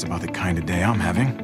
That's about the kind of day I'm having.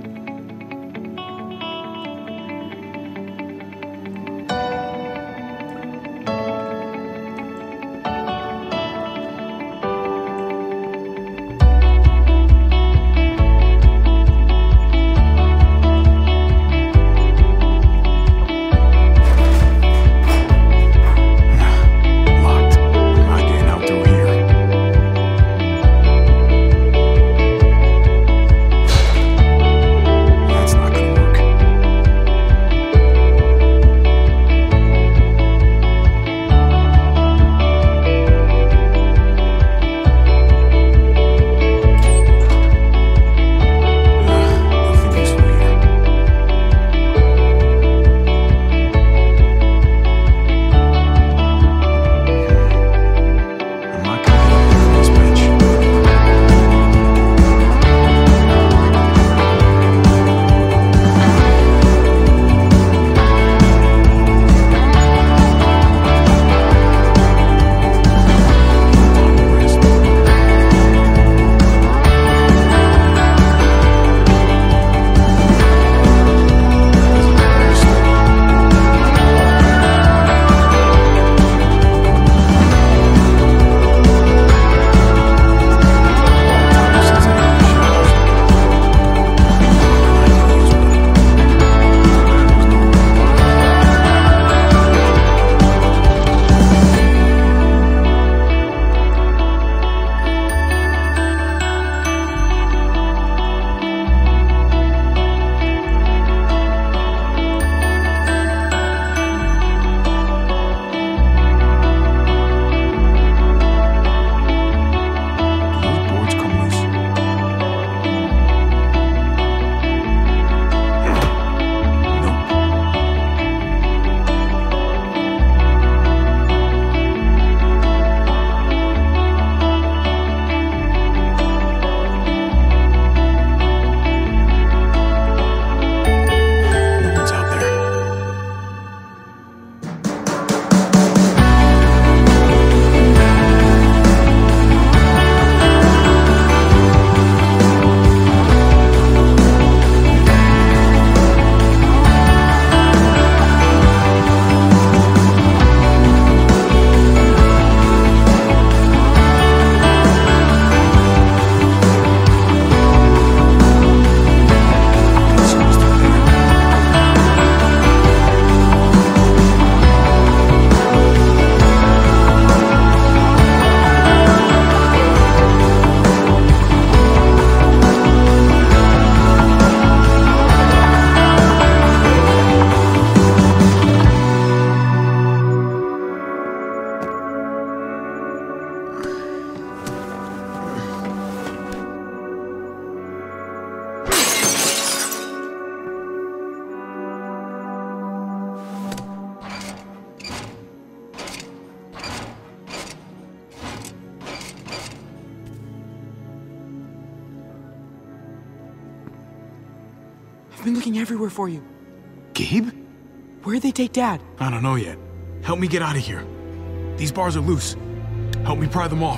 I've been looking everywhere for you. Gabe? Where'd they take Dad? I don't know yet. Help me get out of here. These bars are loose. Help me pry them off.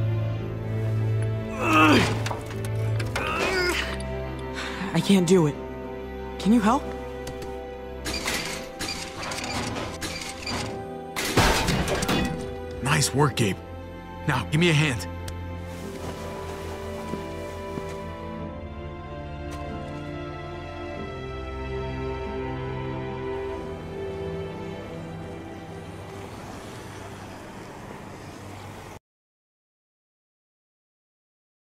I can't do it. Can you help? Nice work, Gabe. Now, give me a hand.